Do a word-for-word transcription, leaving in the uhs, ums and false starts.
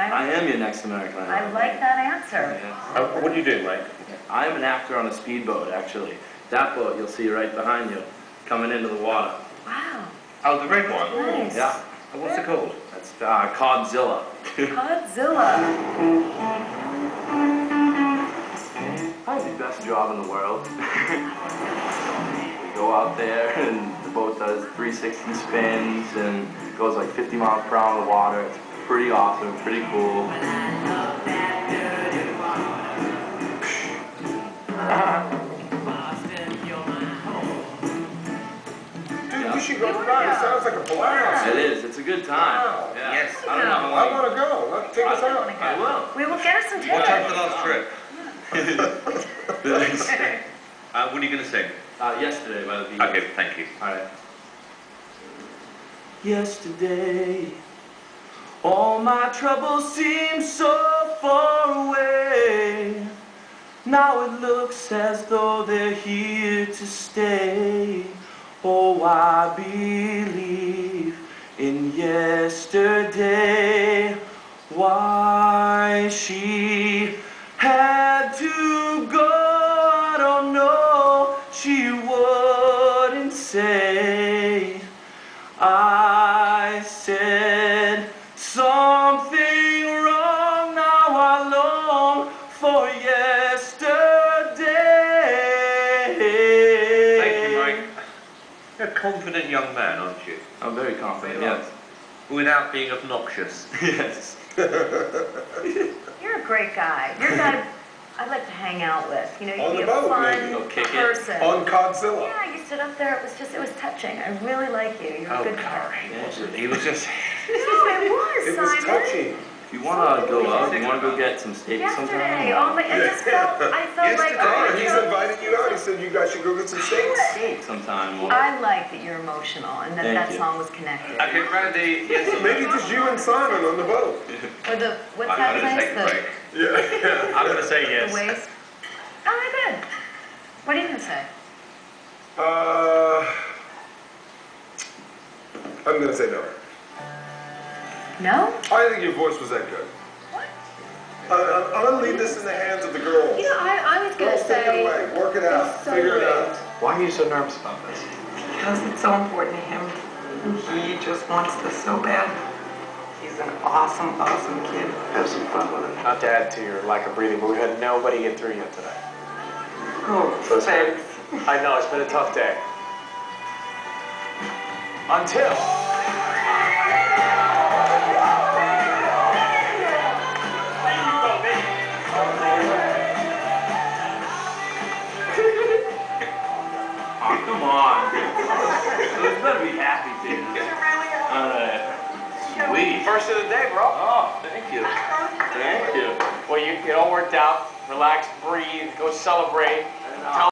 I I don't- am your next American Idol. I like that answer. Yeah. Uh, what do you do, Mike? I'm an actor on a speedboat, actually. That boat you'll see right behind you, coming into the water. Wow. Oh, the red one? Nice. Yeah. Oh, what's it called? That's uh, Codzilla. Godzilla. Probably the best job in the world. We go out there and the boat does three sixty spins and goes like fifty miles per hour in the water. It's pretty awesome, pretty cool. Dude, we should go tonight. It sounds like a blast. It is. It's a good time. Wow. Yeah. Yes. I don't know how I long. want to go. Let's take us I, out. I will. We will get us some Watch out tickets. for the last trip. Uh, what are you going to sing? Uh, yesterday by the Beatles. Okay, thank you. All right. Yesterday, all my troubles seem so far away. Now it looks as though they're here to stay. Oh, I believe in yesterday. Why she had to go, I don't know. She wouldn't say. I said something wrong. Now I long for yesterday. Thank you, Mike. You're a confident young man, aren't you? I'm very confident, yes. Without being obnoxious. Yes. You're a great guy. You're a guy I'd like to hang out with. You know, On you'd be the a boat, fun maybe. Go kick it. person. On Godzilla. Yeah, you stood up there. It was just, it was touching. I really like you. You're a Oh, good Cara, guy. he wasn't. He was just... No, it was, It was Simon. touching. If you want to go out, you want to go get some steak Yesterday, sometime? oh my, I just felt, I felt like Yesterday. all Oh, the he's troubles- invited you out. He said you guys should go get some steaks. Steak sometime. Or... I like that you're emotional and that Thank that you. song was connected. Okay, Randy, yes or no? Maybe just you and Simon on the boat. Or the, what's I'm that going to place? take a break. Yeah, yeah. I'm going to say yes. The, the waist? Oh, I did. What are you going to say? Uh, I'm gonna say no. No? I think your voice was that good. What? Uh, I'm gonna leave this in the hands of the girls. You know, I, I was going Girls, to take it say, away. Work it out. so Figure it great. out. Why are you so nervous about this? Because it's so important to him. He just wants this so bad. He's an awesome, awesome kid. Have some fun with it. Not to add to your lack of breathing, but we've had nobody get through yet today. Oh, So it's been- thanks. I know, it's been a tough day. Until... Oh, come on. Those better be happy, dude. All right. Sweet. First of the day, bro. Oh, thank you. Thank you. Well, you, it all worked out. Relax, breathe, go celebrate. Tell